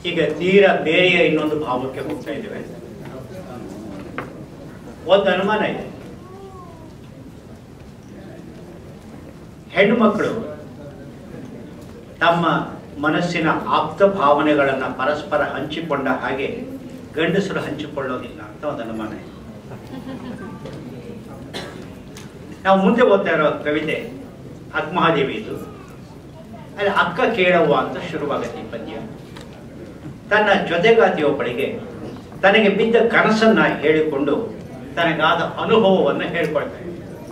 ಈಗ ತೀರಾ ಬೇರೆಯ ಇನ್ನೊಂದು ಭಾವಕ್ಕೆ ಹೋಗ್ತಾ ಇದ್ದೇವೆ. ಒಂದು ಅನುಮಾನ ಇದೆ, ಹೆಣ್ಣು ಮಕ್ಕಳು ತಮ್ಮ ಮನಸ್ಸಿನ ಆಪ್ತ ಭಾವನೆಗಳನ್ನು ಪರಸ್ಪರ ಹಂಚಿಕೊಂಡ ಹಾಗೆ ಗಂಡಸರು ಹಂಚಿಕೊಳ್ಳೋದಿಲ್ಲ ಅಂತ ಒಂದು ಅನುಮಾನ ಇದೆ. ನಾವು ಮುಂದೆ ಓದ್ತಾ ಇರೋ ಕವಿತೆ ಅಕ್ಕಮಹಾದೇವಿ ಇದು. ಅಲ್ಲಿ ಅಕ್ಕ ಕೇಳವ್ವ ಅಂತ ಶುರುವಾಗತ್ತೆ ಈ ಪದ್ಯ. ತನ್ನ ಜೊತೆಗಾತಿಯೊಬ್ಬಳಿಗೆ ತನಗೆ ಬಿದ್ದ ಕನಸನ್ನ ಹೇಳಿಕೊಂಡು ತನಗಾದ ಅನುಭವವನ್ನು ಹೇಳ್ಕೊಳ್ತಾರೆ.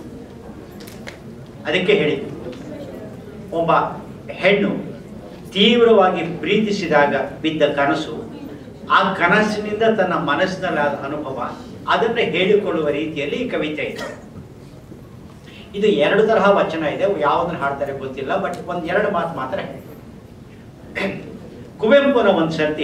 ಅದಕ್ಕೆ ಹೇಳಿದ್ದು, ಒಬ್ಬ ಹೆಣ್ಣು ತೀವ್ರವಾಗಿ ಪ್ರೀತಿಸಿದಾಗ ಬಿದ್ದ ಕನಸು, ಆ ಕನಸಿನಿಂದ ತನ್ನ ಮನಸ್ಸಿನಲ್ಲಾದ ಅನುಭವ, ಅದನ್ನು ಹೇಳಿಕೊಳ್ಳುವ ರೀತಿಯಲ್ಲಿ ಈ ಕವಿತೆ ಇದೆ. ಇದು ಎರಡು ತರಹ ವಚನ ಇದೆ, ಯಾವುದನ್ನು ಹಾಡ್ತಾರೆ ಗೊತ್ತಿಲ್ಲ, ಬಟ್ ಒಂದೆರಡು ಮಾತು ಮಾತ್ರ ಹೇಳಿ. ಕುವೆಂಪುನ ಒಂದು ಸರ್ತಿ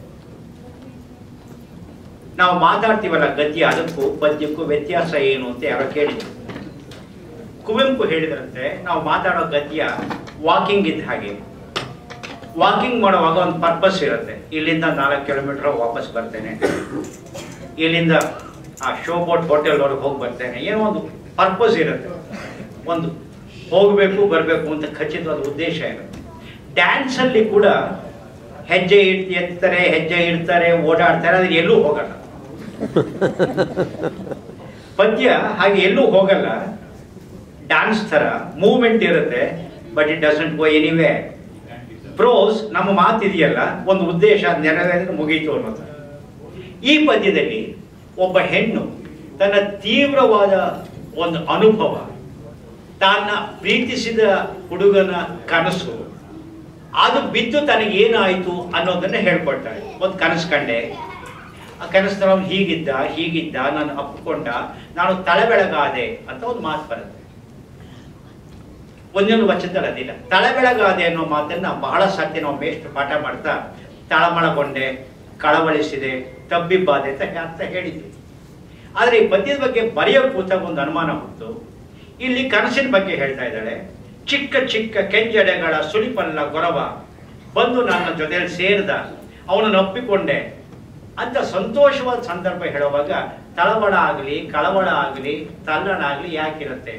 ನಾವು ಮಾತಾಡ್ತೀವಲ್ಲ ಗದ್ಯ, ಅದಕ್ಕೂ ಪದ್ಯಕ್ಕೂ ವ್ಯತ್ಯಾಸ ಏನು ಅಂತ ಯಾರೋ ಕೇಳಿದ್ರು. ಕುವೆಂಪು ಹೇಳಿದ್ರಂತೆ, ನಾವು ಮಾತಾಡೋ ಗದ್ಯ ವಾಕಿಂಗ್ ಇದ್ದ ಹಾಗೆ. ವಾಕಿಂಗ್ ಮಾಡುವಾಗ ಒಂದು ಪರ್ಪಸ್ ಇರುತ್ತೆ. ಇಲ್ಲಿಂದ 4 ಕಿಲೋಮೀಟರ್ ವಾಪಸ್ ಬರ್ತೇನೆ, ಇಲ್ಲಿಂದ ಆ ಶೋ ಬೋಟ್ ಹೋಟೆಲ್ವರೆಗೆ ಹೋಗಿ ಬರ್ತೇನೆ, ಏನೋ ಒಂದು ಪರ್ಪಸ್ ಇರುತ್ತೆ. ಒಂದು ಹೋಗಬೇಕು ಬರಬೇಕು ಅಂತ ಖಚಿತವಾದ ಉದ್ದೇಶ ಇರುತ್ತೆ. ಡ್ಯಾನ್ಸಲ್ಲಿ ಕೂಡ ಹೆಜ್ಜೆ ಎತ್ತಾರೆ, ಹೆಜ್ಜೆ ಇಡ್ತಾರೆ, ಓಡಾಡ್ತಾರೆ, ಅದ್ರ ಎಲ್ಲೂ ಹೋಗಲ್ಲ. ಪದ್ಯ ಹಾಗೆ ಎಲ್ಲೂ ಹೋಗಲ್ಲ, ಡ್ಯಾನ್ಸ್ ತರ ಮೂವ್ಮೆಂಟ್ ಇರುತ್ತೆ, but it doesn't go anyway. Prose ನಮ್ಮ ಮಾತಿದೆಯಲ್ಲ, ಒಂದು ಉದ್ದೇಶ ನೆರವೇರಿದ್ರೆ ಮುಗೀತು ಅನ್ನೋದು. ಈ ಪದ್ಯದಲ್ಲಿ ಒಬ್ಬ ಹೆಣ್ಣು ತನ್ನ ತೀವ್ರವಾದ ಒಂದು ಅನುಭವ, ತನ್ನ ಪ್ರೀತಿಸಿದ ಹುಡುಗನ ಕನಸು, ಅದು ಬಿದ್ದು ತನಗೆ ಏನಾಯಿತು ಅನ್ನೋದನ್ನ ಹೇಳ್ಕೊಳ್ತಾಳೆ. ಒಂದು ಕನಸು ಕಂಡೆ, ಆ ಕನಸು ಹೀಗಿದ್ದ, ನಾನು ಅಪ್ಪಿಕೊಂಡ, ನಾನು ತಳಬೆಳಗಾದೆ ಅಂತ ಒಂದು ಮಾತು ಬರುತ್ತೆ. ಒಂದೊಂದು ವಚನದಲ್ಲಿ ಅದಿಲ್ಲ. ತಳಬೆಳಗಾದೆ ಅನ್ನೋ ಮಾತನ್ನ ಬಹಳ ಸರ್ತಿ ನಾವು ಮೇಷ್ಟ್ರು ಪಾಠ ಮಾಡ್ತಾ ತಳಮಳಗೊಂಡೆ, ಕಳವಳಿಸಿದೆ, ತಬ್ಬಿಬ್ಬಾದೆ ಅಂತ ಹೇಳಿದ್ವಿ. ಆದರೆ ಈ ಪದ್ಯದ ಬಗ್ಗೆ ಬರೆಯೋ ಕೂತಾಗ ಒಂದು ಅನುಮಾನ ಹೊತ್ತು, ಇಲ್ಲಿ ಕನಸಿನ ಬಗ್ಗೆ ಹೇಳ್ತಾ ಇದ್ದಾಳೆ. ಚಿಕ್ಕ ಚಿಕ್ಕ ಕೆಂಜಡೆಗಳ ಸುಳಿಪಲ್ಲ ಗೊರವ ಬಂದು ನನ್ನ ಜೊತೆಯಲ್ಲಿ ಸೇರಿದ, ಅವನನ್ನು ಒಪ್ಪಿಕೊಂಡೆ ಅಂತ ಸಂತೋಷವಾದ ಸಂದರ್ಭ ಹೇಳುವಾಗ ತಳಮಳ ಆಗಲಿ, ಕಳವಳ ಆಗಲಿ, ತಲ್ಲಣ ಆಗಲಿ ಯಾಕಿರುತ್ತೆ?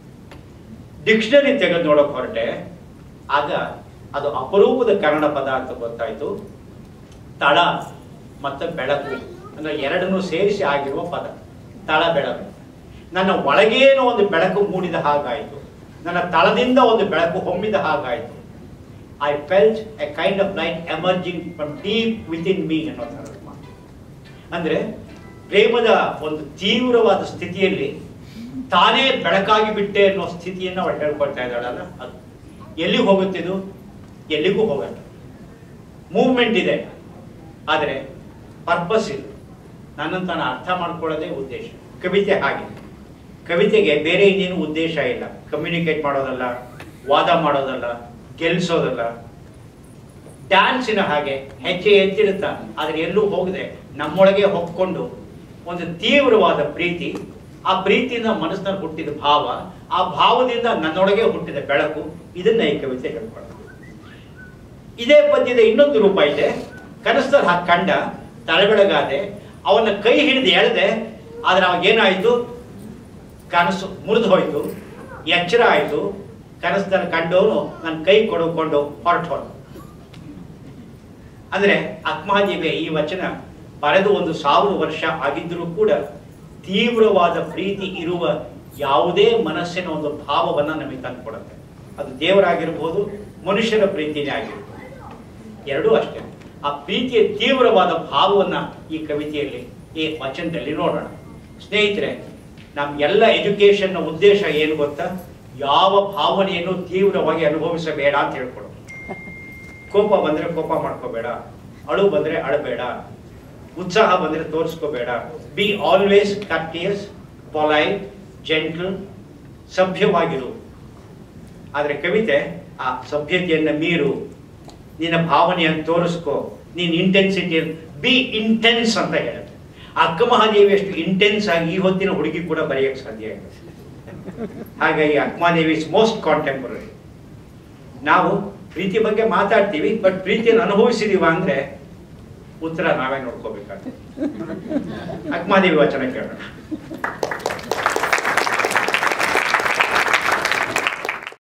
ಡಿಕ್ಷನರಿ ತೆಗೆದು ನೋಡೋಕೆ ಹೊರಟೆ, ಆಗ ಅದು ಅಪರೂಪದ ಕನ್ನಡ ಪದ ಅಂತ ಗೊತ್ತಾಯ್ತು. ತಳ ಮತ್ತು ಬೆಳಕು ಅಂದ್ರೆ ಎರಡನ್ನೂ ಸೇರಿಸಿ ಆಗಿರುವ ಪದ ತಳ ಬೆಳಕು. ನನ್ನ ಒಳಗೇನೋ ಒಂದು ಬೆಳಕು ಮೂಡಿದ ಹಾಗಾಯಿತು, ನನ್ನ ತಳದಿಂದ ಒಂದು ಬೆಳಕು ಹೊಮ್ಮಿದ ಹಾಗಾಯಿತು. I felt a kind of light emerging from deep within me ಅನ್ನೋ ಥರ. ಅಂದ್ರೆ ಪ್ರೇಮದ ಒಂದು ತೀವ್ರವಾದ ಸ್ಥಿತಿಯಲ್ಲಿ ತಾನೇ ಬೆಳಕಾಗಿ ಬಿಟ್ಟೆ ಅನ್ನೋ ಸ್ಥಿತಿಯನ್ನು ಅವಳು ಹೇಳ್ಕೊಳ್ತಾ ಇದ್ದಾಳಲ್ಲ, ಅದು ಎಲ್ಲಿಗೆ ಹೋಗುತ್ತಿದ್ದು? ಎಲ್ಲಿಗೂ ಹೋಗಲ್ಲ. ಮೂವ್ಮೆಂಟ್ ಇದೆ, ಆದರೆ ಪರ್ಪಸ್ ಇಲ್ಲ. ನನ್ನನ್ನು ತಾನು ಅರ್ಥ ಮಾಡ್ಕೊಳ್ಳೋದೇ ಉದ್ದೇಶ. ಕವಿತೆ ಹಾಗೆ, ಕವಿತೆಗೆ ಬೇರೆ ಇನ್ನೇನು ಉದ್ದೇಶ ಇಲ್ಲ. ಕಮ್ಯುನಿಕೇಟ್ ಮಾಡೋದಲ್ಲ, ವಾದ ಮಾಡೋದಲ್ಲ, ಗೆಲ್ಲಿಸೋದಲ್ಲ. ಡ್ಯಾನ್ಸಿನ ಹಾಗೆ ಹೆಜ್ಜೆ ಎತ್ತಿಡುತ್ತಾ, ಆದರೆ ಎಲ್ಲೂ ಹೋಗದೆ ನಮ್ಮೊಳಗೆ ಹೊಕ್ಕೊಂಡು ಒಂದು ತೀವ್ರವಾದ ಪ್ರೀತಿ, ಆ ಪ್ರೀತಿಯಿಂದ ಮನಸ್ಸಿನಲ್ಲಿ ಹುಟ್ಟಿದ ಭಾವ, ಆ ಭಾವದಿಂದ ನನ್ನೊಳಗೆ ಹುಟ್ಟಿದ ಬೆಳಕು, ಇದನ್ನ ಈ ಕವಿತೆ ಹೇಳ್ಕೊಳ್ಳೋದು. ಇದೇ ಪದ್ಯದ ಇನ್ನೊಂದು ರೂಪ ಇದೆ. ಕನಸಲ್ಲಿ ಹಾಗೆ ಕಂಡ, ತಳಬೆಳಗಾದೆ, ಅವನ ಕೈ ಹಿಡಿದು ಎಳೆದೆ, ಆದ್ರೆ ಅವಾಗೇನಾಯಿತು? ಕನಸು ಮುರಿದು ಹೋಯ್ತು, ಎಚ್ಚರ ಆಯಿತು. ಕನಸದಲ್ಲಿ ಕಂಡವನು ನನ್ನ ಕೈ ಕೊಡುಕೊಂಡು ಹೊರಟು. ಅಂದ್ರೆ ಅಕ್ಕಮಹಾದೇವಿಯ ಈ ವಚನ ಬರೆದು 1000 ವರ್ಷ ಆಗಿದ್ರೂ ಕೂಡ ತೀವ್ರವಾದ ಪ್ರೀತಿ ಇರುವ ಯಾವುದೇ ಮನಸ್ಸಿನ ಒಂದು ಭಾವವನ್ನು ನಮಗೆ ತಂದುಕೊಡುತ್ತೆ. ಅದು ದೇವರಾಗಿರ್ಬೋದು, ಮನುಷ್ಯರ ಪ್ರೀತಿನೇ ಆಗಿರ್ಬೋದು, ಎರಡೂ ಅಷ್ಟೇ. ಆ ಪ್ರೀತಿಯ ತೀವ್ರವಾದ ಭಾವವನ್ನ ಈ ಕವಿತೆಯಲ್ಲಿ, ಈ ವಚನದಲ್ಲಿ ನೋಡೋಣ. ಸ್ನೇಹಿತರೆ, ನಮ್ಗೆಲ್ಲ ಎಜುಕೇಶನ್ನ ಉದ್ದೇಶ ಏನು ಗೊತ್ತಾ? ಯಾವ ಭಾವನೆಯನ್ನು ತೀವ್ರವಾಗಿ ಅನುಭವಿಸಬೇಡ ಅಂತ ಹೇಳ್ಕೊಡು. ಕೋಪ ಬಂದ್ರೆ ಕೋಪ ಮಾಡ್ಕೋಬೇಡ, ಅಳು ಬಂದ್ರೆ ಅಳಬೇಡ, ಉತ್ಸಾಹ ಬಂದ್ರೆ ತೋರಿಸ್ಕೋಬೇಡ. Be always courteous, polite, gentle, ಸಭ್ಯವಾಗಿರು. ಆದ್ರೆ ಕವಿತೆ ಆ ಸಭ್ಯತೆಯನ್ನ ಮೀರು, ನಿನ್ನ ಭಾವನೆಯನ್ನು ತೋರಿಸ್ಕೋ, ನೀನ್ ಇಂಟೆನ್ಸಿಟಿ, ಬಿ ಇಂಟೆನ್ಸ್ ಅಂತ ಹೇಳುತ್ತೆ. ಅಕ್ಕಮಹಾದೇವಿ ಅಷ್ಟು ಇಂಟೆನ್ಸ್ ಆಗಿ ಈ ಹೊತ್ತಿನ ಹುಡುಗಿ ಕೂಡ ಬರೆಯಕ್ಕೆ ಸಾಧ್ಯ ಇಲ್ಲ. ಹಾಗಾಗಿ ಅಕ್ಕಮಹಾದೇವಿ ಇಸ್ ಮೋಸ್ಟ್ ಕಾಂಟೆಂಪರರಿ. ನಾವು ಪ್ರೀತಿ ಬಗ್ಗೆ ಮಾತಾಡ್ತೀವಿ, ಬಟ್ ಪ್ರೀತಿಯನ್ನು ಅನುಭವಿಸಿದೀವ ಅಂದ್ರೆ ಉತ್ತರ ನಾವೇ ನೋಡ್ಕೋಬೇಕಾಗ್ತದೆ. ಅಕ್ಮಾದೇವಿ ವಚನ ಕೇಳೋಣ.